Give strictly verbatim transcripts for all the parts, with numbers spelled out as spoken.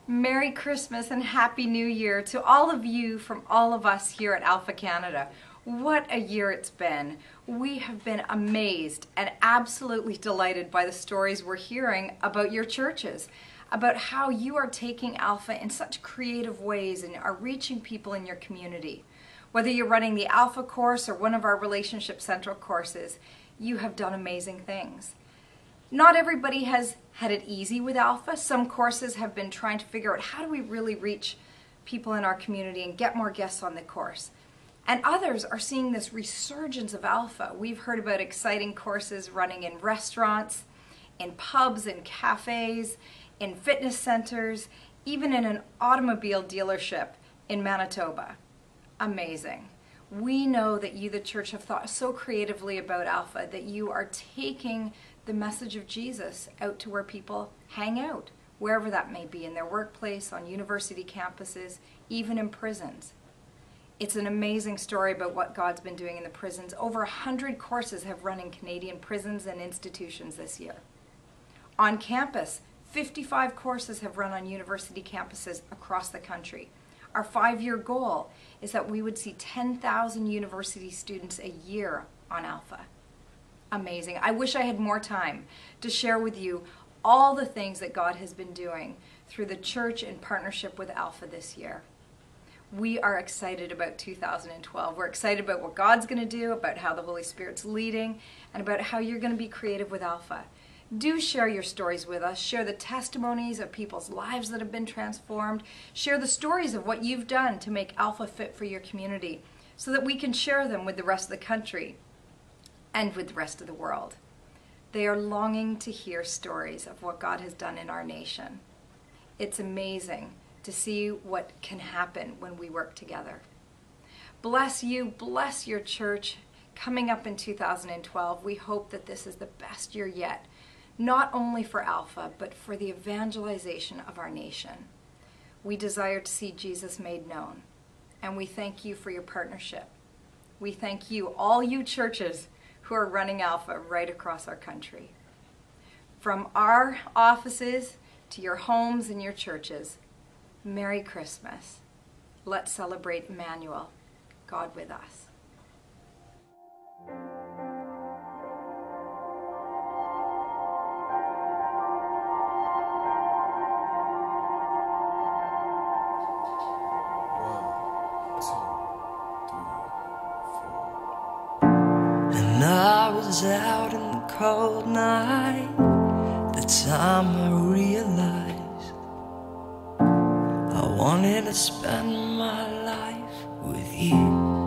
Merry Christmas and Happy New Year to all of you from all of us here at Alpha Canada. What a year it's been. We have been amazed and absolutely delighted by the stories we're hearing about your churches, about how you are taking Alpha in such creative ways and are reaching people in your community. Whether you're running the Alpha course or one of our Relationship Central courses, you have done amazing things. Not everybody has had it easy with Alpha. Some courses have been trying to figure out how do we really reach people in our community and get more guests on the course. And others are seeing this resurgence of Alpha. We've heard about exciting courses running in restaurants, in pubs and cafes, in fitness centers, even in an automobile dealership in Manitoba. Amazing. We know that you, the church, have thought so creatively about Alpha that you are taking the message of Jesus out to where people hang out, wherever that may be, in their workplace, on university campuses, even in prisons. It's an amazing story about what God's been doing in the prisons. Over a hundred courses have run in Canadian prisons and institutions this year. On campus, fifty-five courses have run on university campuses across the country. Our five-year goal is that we would see ten thousand university students a year on Alpha. Amazing. I wish I had more time to share with you all the things that God has been doing through the church in partnership with Alpha this year. We are excited about two thousand twelve. We're excited about what God's going to do, about how the Holy Spirit's leading, and about how you're going to be creative with Alpha. Do share your stories with us. Share the testimonies of people's lives that have been transformed. Share the stories of what you've done to make Alpha fit for your community so that we can share them with the rest of the country and with the rest of the world. They are longing to hear stories of what God has done in our nation. It's amazing to see what can happen when we work together. Bless you, bless your church. Coming up in two thousand twelve, we hope that this is the best year yet, not only for Alpha, but for the evangelization of our nation. We desire to see Jesus made known, and we thank you for your partnership. We thank you, all you churches who are running Alpha right across our country. From our offices to your homes and your churches, Merry Christmas. Let's celebrate Emmanuel, God with us. And I was out in the cold night, the time I realized I wanted to spend my life with you.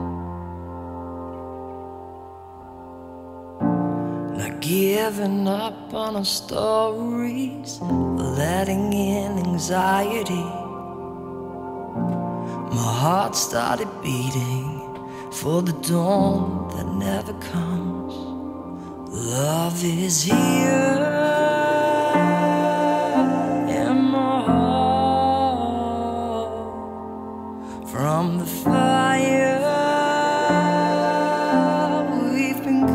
Not giving up on our stories, letting in anxiety. My heart started beating for the dawn that never comes. Love is here in my heart. From the fire we've been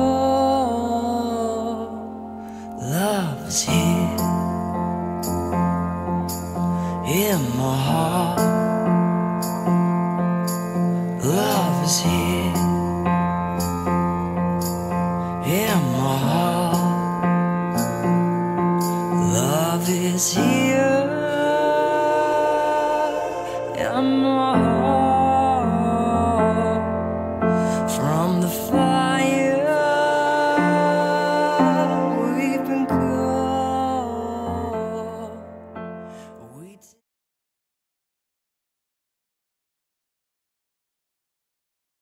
called. Love is here in my heart. Love is here in my heart. Love is here in my heart.